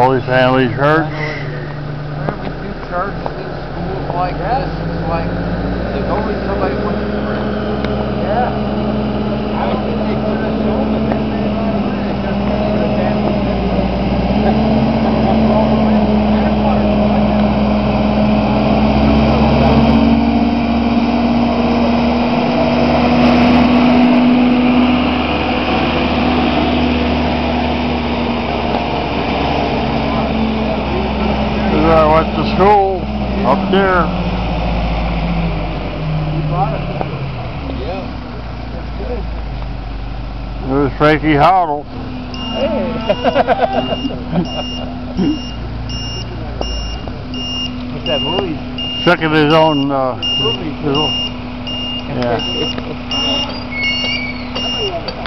Holy Family Church. Whenever we do church in schools like this, it's like there's always somebody wants to pray. Yeah. I think they put us on, but then they just put a damn I went to school up there. Yeah. It was Frankie Hoddle. Hey. What's that movie? Second his own, Movie. yeah.